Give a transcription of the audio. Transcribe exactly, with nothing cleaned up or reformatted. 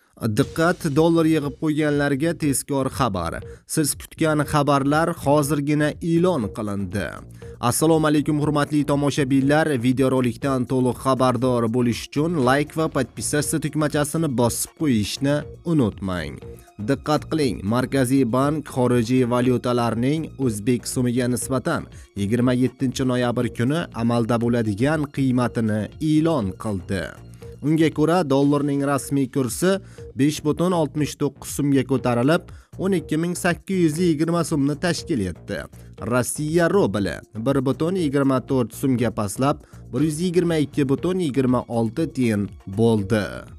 Diqqat, dollar yig'ib qo'yganlarga tezkor xabar. Siz kutgan xabarlar hozirgina e'lon qilindi. Assalomu alaykum hurmatli tomoshabinlar, videorolikdan to'liq xabardor bo'lish uchun like va podpisatsiya tugmachasini bosib qo'yishni unutmang. Diqqat qiling, Markaziy bank xorijiy valyutalarning o'zbek so'miga nisbatan yigirma yettinchi noyabr kuni amalda bo'ladigan qiymatini e'lon qildi. Unga ko'ra dollarning rasmiy kursi besh butun oltmish to'qqiz so'mga ko'tarilib, o'n ikki ming sakkiz yuz yigirma so'mni tashkil etdi. Rossiya rubli bir butun yigirma to'rt so'mga pastlab, bir yuz yigirma ikki butun yigirma olti tiyin bo'ldi.